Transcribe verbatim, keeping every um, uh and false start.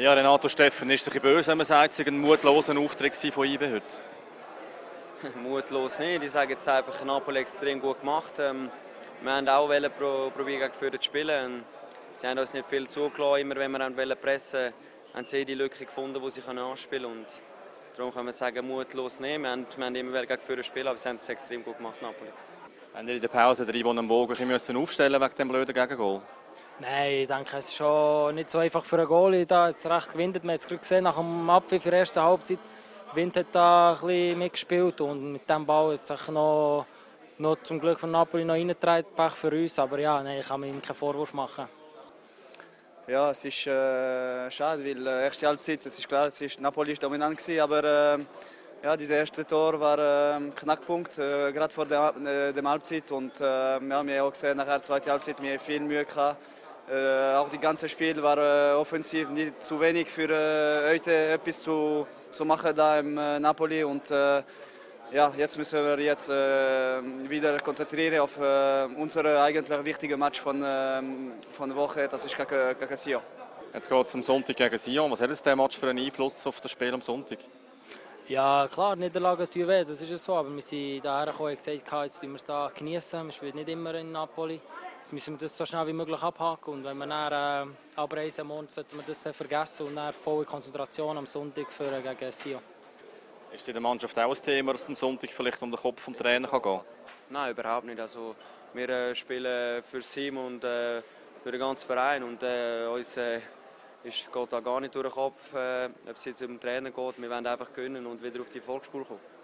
Ja, Renato Steffen, ist es ein bisschen böse, wenn man sagt, es war ein mutloser Auftritt von I B heute? Mutlos nicht. Ich sage jetzt einfach, Napoli extrem gut gemacht. Ähm, wir haben auch wollen, pro, probieren gegen Führer zu spielen. Und sie haben uns nicht viel zugelassen. Immer wenn wir wollen pressen, haben sie die Lücke gefunden, die sie anspielen können. Und darum kann man sagen, mutlos nicht. Wir haben, wir haben immer gegen Führer spielen, aber sie haben es extrem gut gemacht, Napoli. Haben Sie in der Pause den Ivan Mbogo müssen aufstellen wegen dem blöden Gegengol? Nein, ich denke, es ist schon nicht so einfach für einen Goalie. Da jetzt recht gewinnt. Man hat es gesehen, nach dem Abpfiff in der ersten Halbzeit. Wind hat da ein bisschen mitgespielt und mit diesem Ball hat sich noch, noch zum Glück von Napoli noch reingetragen, Pech für uns. Aber ja, nein, ich kann mir ihm keinen Vorwurf machen. Ja, es ist äh, schade, weil äh, erste Halbzeit, es ist klar, es ist, Napoli ist dominant gewesen, aber äh, ja, dieses erste Tor war äh, ein Knackpunkt, äh, gerade vor der, äh, der Halbzeit. Und äh, ja, wir haben auch gesehen, nachher der zweiten Halbzeit, wir haben viel Mühe gehabt. Äh, auch das ganze Spiel war äh, offensiv nicht zu wenig für äh, heute etwas zu, zu machen da im äh, Napoli. Und äh, ja, jetzt müssen wir jetzt äh, wieder konzentrieren auf äh, unseren eigentlich wichtigen Match von, äh, von der Woche, das ist gegen, gegen Sion. Jetzt geht es am Sonntag gegen Sion. Was hat jetzt der Match für einen Einfluss auf das Spiel am Sonntag? Ja klar, Niederlagen tun weh, das ist so, aber wir sind hierher gekommen und gesagt, jetzt müssen wir es hier genießen. Wir spielen nicht immer in Napoli. Jetzt müssen wir das so schnell wie möglich abhaken und wenn wir dann äh, abreisen morgen, sollten wir das vergessen und dann volle Konzentration am Sonntag für, äh, gegen Sion. Ist es in der Mannschaft auch ein Thema, dass es am Sonntag vielleicht um den Kopf des Trainer gehen kann? Nein, überhaupt nicht. Also, wir äh, spielen für das Team und äh, für den ganzen Verein und äh, uns äh, ist, geht da gar nicht durch den Kopf, äh, ob es jetzt um den Trainer geht. Wir wollen einfach gewinnen und wieder auf die Erfolgsspur kommen.